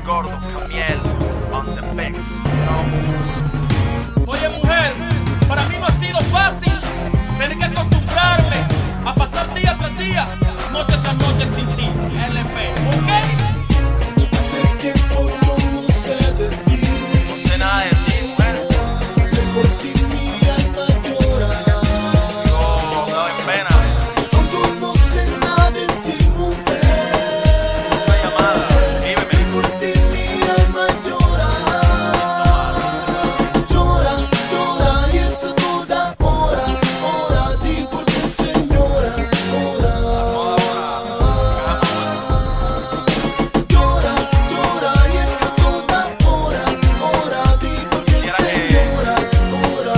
Gordo, Camiel, on the mix. Oye mujer, para mí no ha sido fácil tener que acostumbrarme a pasar día tras día, noche tras noche sin ti, LP, ¿ok? Hace tiempo yo no sé de ti. No sé nada de ti, mujer. Que por ti mi alma llora. Yo andaba en pena. Yo no sé nada de ti, mujer. Una llamada, escríbeme. Por ti mi alma llora. Llora, llora y es a toda hora. Ora, di porque señora, ora. Llora, llora y es a toda hora. Ora, di porque señora, ora.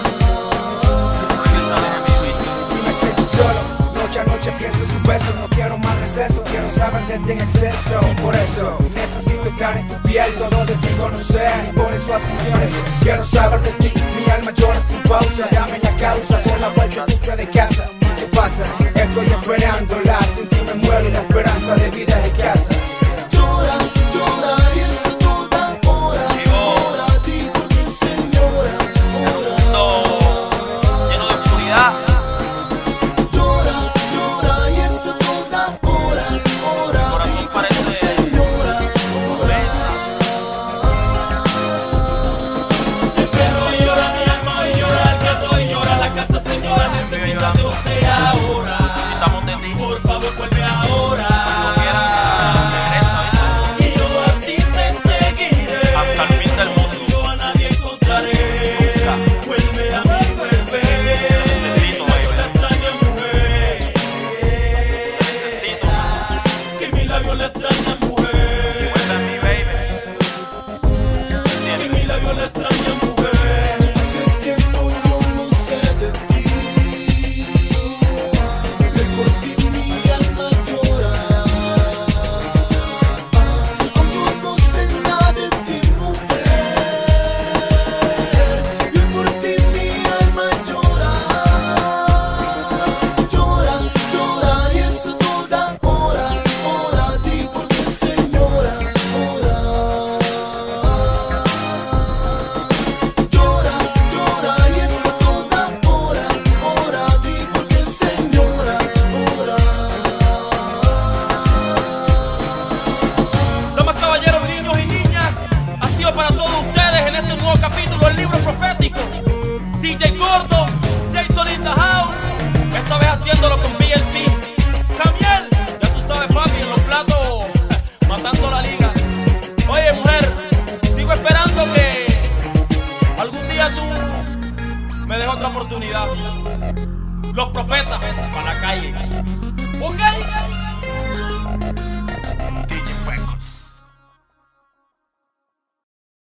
Me siento solo, noche a noche pienso en su beso. No quiero más receso, quiero saber de ti en exceso. Por eso necesito estar en tu piel, todo de ti conocer y por eso así eso. Quiero saber de ti, mi alma llora sin pausa. Dame la causa, por la vuelta tú de casa. ¿Qué pasa? Estoy esperándola, sin ti me muero y la esperanza de vida es escasa. Llora, llora y es a toda hora. Ora, di porque señora, ora. Lleno de oscuridad. Llora, llora y es a toda hora. Ora, Corazón di porque parece señora, ora. Pero hoy llora mi alma, hoy llora el gato, hoy llora la casa, señora, necesita de usted ahora. Necesitamos de ti. Por favor, vuelve ahora. Regresa, Y yo a ti te seguiré. hasta el fin del mundo. Yo a nadie encontraré. Nunca. Vuelve a mí, vuelve. Necesito, Que baby. la extraña mujer. Necesito. Que mi labio la extraña mujer. Vuelve a mí, baby. Que mi labio la extraña mujer. Hace tiempo yo no sé de ti. Que por ti mi alma llora. Yo no sé nada de ti, mujer. Y por ti mi alma llora. Llora, llora y es a toda hora. Ora, di porque señora, ora. Llora, llora y es a toda hora. Ora, di porque señora, ora. Damas, caballeros, niños y niñas, ha sido para todos ustedes en este nuevo capítulo del libro profético. DJ Gordo, Jason in the house, esta vez haciéndolo con BLC. Camiel, ya tú sabes, papi, en los platos, matando la liga. Oye, mujer, sigo esperando que algún día tú me des otra oportunidad. Los profetas, para la calle. ¿Ok?